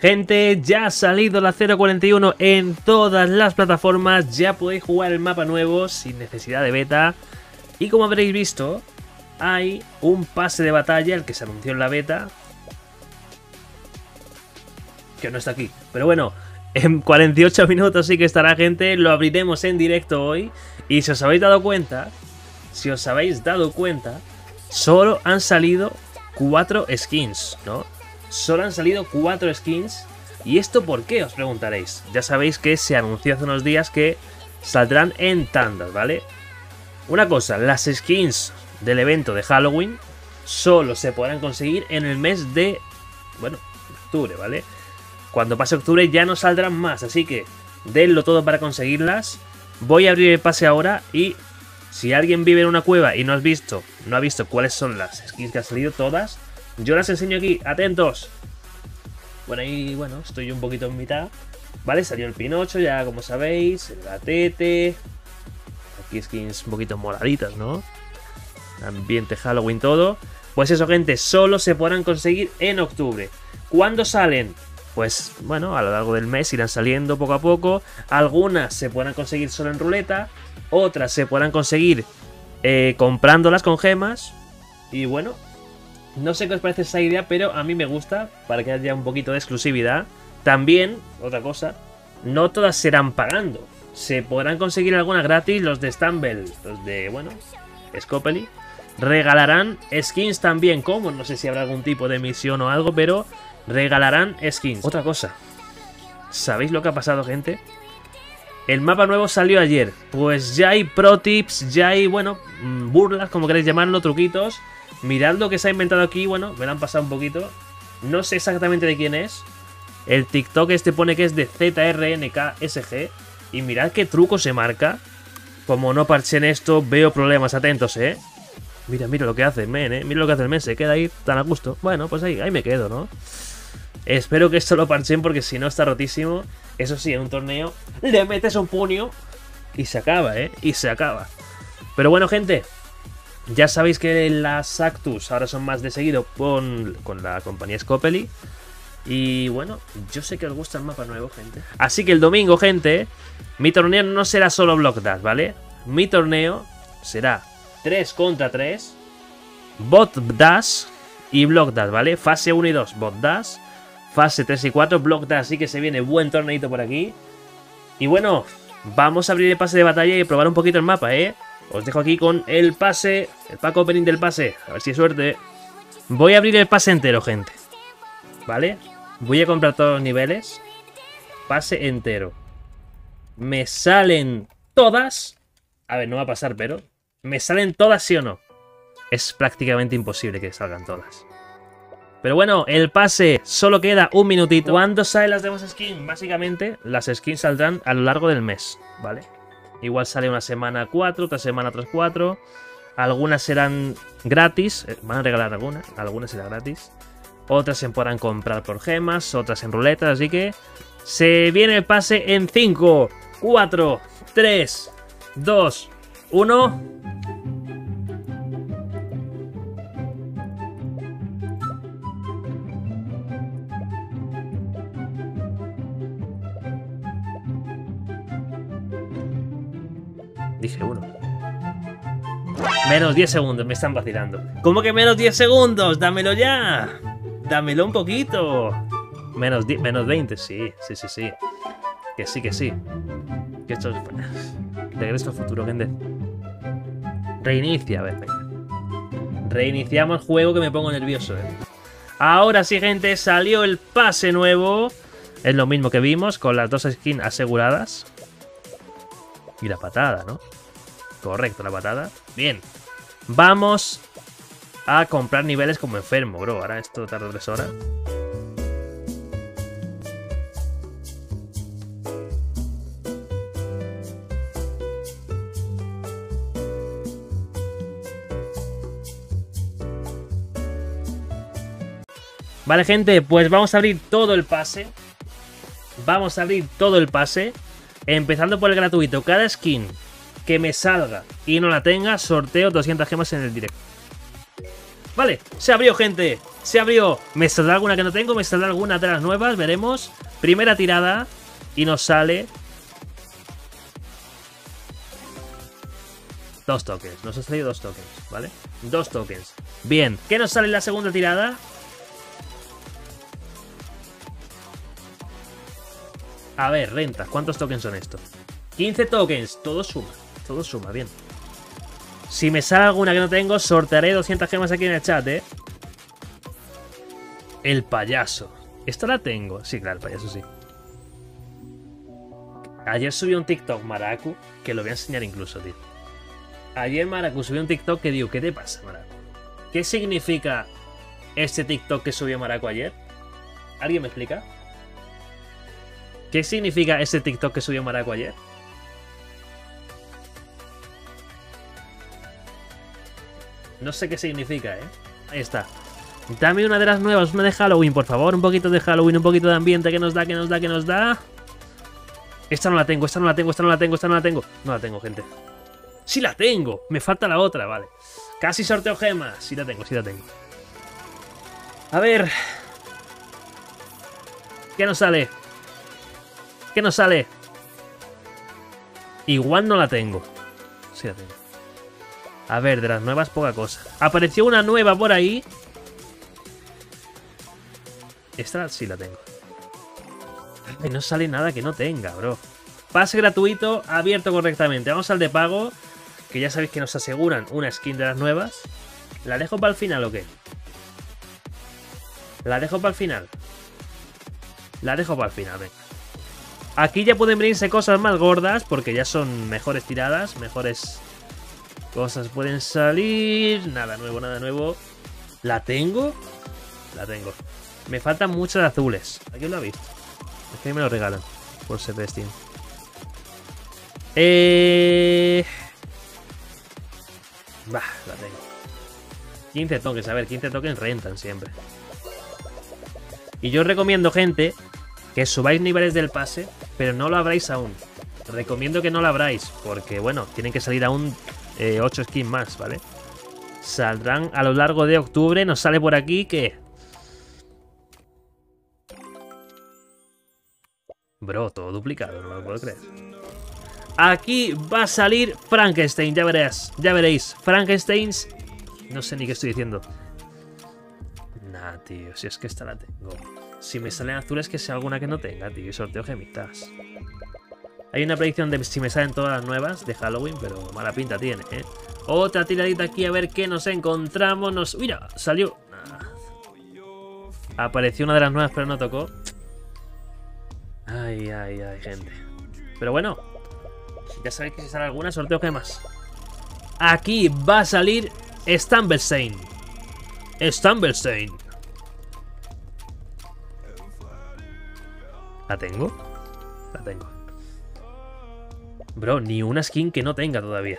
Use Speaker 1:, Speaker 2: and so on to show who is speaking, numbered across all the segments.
Speaker 1: Gente, ya ha salido la 0.41 en todas las plataformas, ya podéis jugar el mapa nuevo sin necesidad de beta. Y como habréis visto, hay un pase de batalla, el que se anunció en la beta, que no está aquí. Pero bueno, en 48 minutos sí que estará, gente, lo abriremos en directo hoy. Y si os habéis dado cuenta, solo han salido 4 skins, ¿no? Solo han salido 4 skins. ¿Y esto por qué? Os preguntaréis. Ya sabéis que se anunció hace unos días que saldrán en tandas, ¿vale? Una cosa, las skins del evento de Halloween solo se podrán conseguir en el mes de, bueno, octubre, ¿vale? Cuando pase octubre ya no saldrán más, así que denlo todo para conseguirlas. Voy a abrir el pase ahora y si alguien vive en una cueva y no ha visto cuáles son las skins que han salido todas, yo las enseño aquí, atentos. Bueno, ahí, bueno, estoy un poquito en mitad. Vale, salió el Pinocho, ya como sabéis, el Gatete. Aquí skins un poquito moraditas, ¿no? Ambiente Halloween, todo. Pues eso, gente, solo se podrán conseguir en octubre. ¿Cuándo salen? Pues, bueno, a lo largo del mes irán saliendo poco a poco. Algunas se podrán conseguir solo en ruleta. Otras se podrán conseguir comprándolas con gemas. Y bueno, no sé qué os parece esa idea, pero a mí me gusta, para que haya un poquito de exclusividad. También, otra cosa, no todas serán pagando. Se podrán conseguir algunas gratis. Los de Stumble, los de, bueno, Scopely, regalarán skins también. Como no sé si habrá algún tipo de misión o algo, pero regalarán skins. Otra cosa, ¿sabéis lo que ha pasado, gente? El mapa nuevo salió ayer. Pues ya hay pro tips, ya hay, bueno, burlas, como queréis llamarlo, truquitos. Mirad lo que se ha inventado aquí. Bueno, me lo han pasado un poquito. No sé exactamente de quién es. El TikTok este pone que es de ZRNKSG. Y mirad qué truco se marca. Como no parchen esto, veo problemas. Atentos, Mira lo que hace el men, Mira lo que hace el men. Se queda ahí tan a gusto. Bueno, pues ahí me quedo, ¿no? Espero que esto lo parchen porque si no está rotísimo. Eso sí, en un torneo le metes un puño y se acaba, Y se acaba. Pero bueno, gente, ya sabéis que las Actus ahora son más de seguido con la compañía Scopely. Y bueno, yo sé que os gusta el mapa nuevo, gente. Así que el domingo, gente, mi torneo no será solo Block Dash, ¿vale? Mi torneo será 3 contra 3, Bot Dash y Block Dash, ¿vale? Fase 1 y 2, Bot Dash. Fase 3 y 4, Block Dash. Así que se viene buen torneito por aquí. Y bueno, vamos a abrir el pase de batalla y probar un poquito el mapa, Os dejo aquí con el pase, el pack opening del pase. A ver si hay suerte. Voy a abrir el pase entero, gente, ¿vale? Voy a comprar todos los niveles. Pase entero. ¿Me salen todas? A ver, no va a pasar, pero ¿me salen todas, sí o no? Es prácticamente imposible que salgan todas. Pero bueno, el pase solo queda un minutito. ¿Cuándo salen las demás skins? Básicamente, las skins saldrán a lo largo del mes, ¿vale? Igual sale una semana 4, otra semana otras 4. Algunas serán gratis. Van a regalar algunas serán gratis. Otras se podrán comprar por gemas, otras en ruletas. Así que se viene el pase en 5, 4, 3, 2, 1. Dije 1. Menos 10 segundos, me están vacilando. ¿Cómo que menos 10 segundos? ¡Dámelo ya! ¡Dámelo un poquito! Menos 20, sí. Que sí. Que esto es... Regreso al futuro, gente. Reinicia, a ver, venga. Reiniciamos el juego que me pongo nervioso, Ahora sí, gente, salió el pase nuevo. Es lo mismo que vimos, con las dos skins aseguradas. Y la patada, ¿no? Correcto, la patada. Bien. Vamos a comprar niveles como enfermo, bro. Ahora esto tarda 3 horas. Vale, gente, pues vamos a abrir todo el pase. Empezando por el gratuito. Cada skin que me salga y no la tenga, sorteo 200 gemas en el directo. Vale, se abrió, gente. Se abrió. Me saldrá alguna que no tengo, me saldrá alguna de las nuevas, veremos. Primera tirada y nos sale 2 tokens. Nos ha salido 2 tokens, ¿vale? 2 tokens. Bien, ¿qué nos sale en la segunda tirada? A ver, renta. ¿Cuántos tokens son estos? 15 tokens. Todo suma, bien. Si me sale alguna que no tengo, sortearé 200 gemas aquí en el chat, ¿eh? El payaso. ¿Esta la tengo? Sí, claro, el payaso sí. Ayer subí un TikTok, Maracu, que lo voy a enseñar incluso, tío. Ayer Maracu subió un TikTok que digo, ¿qué te pasa, Maracu? ¿Qué significa este TikTok que subió Maracu ayer? ¿Alguien me explica? ¿Qué significa ese TikTok que subió Maracu ayer? No sé qué significa, ¿eh? Ahí está. Dame una de las nuevas, una de Halloween, por favor. Un poquito de Halloween, un poquito de ambiente. ¿Qué nos da? ¿Qué nos da? ¿Qué nos da? Esta no la tengo, esta no la tengo, esta no la tengo, esta no la tengo. No la tengo, gente. ¡Sí la tengo! Me falta la otra, vale. Casi sorteo gemas. Sí la tengo, sí la tengo. A ver. ¿Qué nos sale? ¿Qué nos sale? Igual no la tengo. Sí la tengo. A ver, de las nuevas poca cosa. Apareció una nueva por ahí. Esta sí la tengo. Ay, no sale nada que no tenga, bro. Pase gratuito abierto correctamente. Vamos al de pago, que ya sabéis que nos aseguran una skin de las nuevas. ¿La dejo para el final o qué? La dejo para el final. La dejo para el final, venga. Aquí ya pueden venirse cosas más gordas, porque ya son mejores tiradas, mejores cosas pueden salir. Nada nuevo, nada nuevo. ¿La tengo? La tengo. Me faltan muchas azules. ¿Alguien lo ha visto? Es que me lo regalan por ser de Steam. Bah, la tengo. 15 tokens, a ver, 15 tokens rentan siempre. Y yo os recomiendo, gente, que subáis niveles del pase, pero no lo abráis aún. Recomiendo que no lo abráis, porque, bueno, tienen que salir aún 8 skins más, ¿vale? Saldrán a lo largo de octubre. Nos sale por aquí que... Bro, todo duplicado, no me lo puedo creer. Aquí va a salir Frankenstein, ya verás, ya veréis. Frankensteins... No sé ni qué estoy diciendo. Nah, tío, si es que esta la tengo. Si me salen azules, que sea alguna que no tenga, tío. Y sorteo gemitas. Hay una predicción de si me salen todas las nuevas de Halloween, pero mala pinta tiene, ¿eh? Otra tiradita aquí a ver qué nos encontramos. Mira, salió... Apareció una de las nuevas, pero no tocó. Ay, ay, ay, gente. Pero bueno, ya sabéis que si sale alguna, sorteo gemas. Aquí va a salir Stumblestein. Stumblestein. ¿La tengo? La tengo. Bro, ni una skin que no tenga todavía.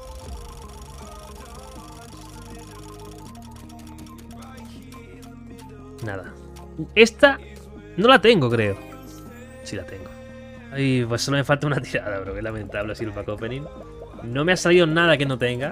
Speaker 1: Nada. Esta no la tengo, creo. Sí la tengo. Ay, pues solo me falta una tirada, bro. Qué lamentable así el pack opening. No me ha salido nada que no tenga.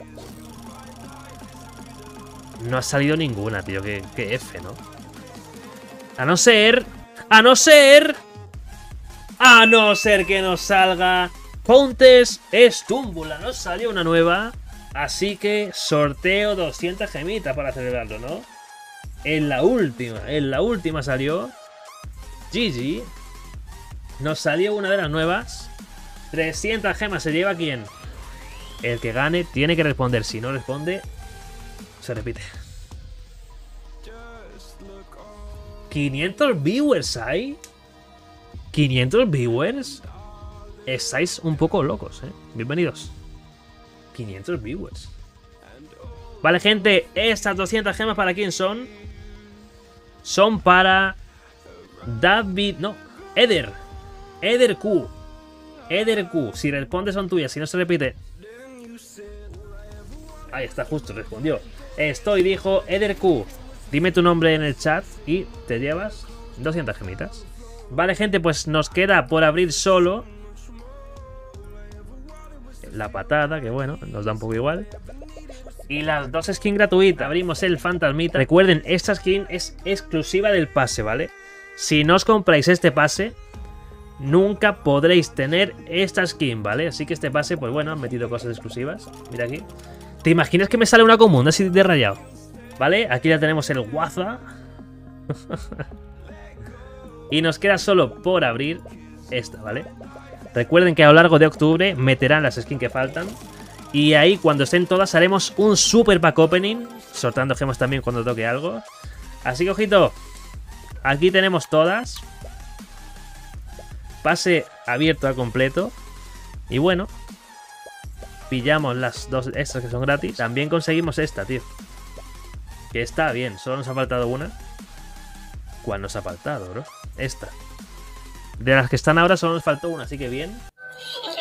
Speaker 1: No ha salido ninguna, tío. Qué F, ¿no? A no ser... ¡A no ser! ¡A no ser que nos salga Countess Estúmbula! Nos salió una nueva. Así que sorteo 200 gemitas para celebrarlo, ¿no? En la última salió GG. Nos salió una de las nuevas. 300 gemas se lleva ¿quién? El que gane tiene que responder. Si no responde, se repite. 500 viewers hay. 500 viewers. Estáis un poco locos, ¿eh? Bienvenidos. 500 viewers. Vale, gente. Estas 200 gemas, ¿para quién son? Son para David... No, Eder. Eder Q. Eder Q. Si responde son tuyas. Si no se repite... Ahí está, justo respondió. Estoy, dijo Eder Q. Dime tu nombre en el chat y te llevas 200 gemitas. Vale, gente, pues nos queda por abrir solo la patada, que bueno, nos da un poco igual. Y las 2 skins gratuitas. Abrimos el fantasmita. Recuerden, esta skin es exclusiva del pase, ¿vale? Si no os compráis este pase, nunca podréis tener esta skin, ¿vale? Así que este pase, pues bueno, han metido cosas exclusivas. Mira aquí. ¿Te imaginas que me sale una común así de rayado? ¿Vale? Aquí ya tenemos el Waza. Y nos queda solo por abrir esta, ¿vale? Recuerden que a lo largo de octubre meterán las skins que faltan. Y ahí, cuando estén todas, haremos un super pack opening. Sorteando gemas también cuando toque algo. Así que, ojito. Aquí tenemos todas. Pase abierto al completo. Y bueno. Pillamos las dos estas que son gratis. También conseguimos esta, tío. Que está bien. Solo nos ha faltado una. ¿Cuál nos ha faltado, bro? Esta. De las que están ahora solo nos faltó una, así que bien.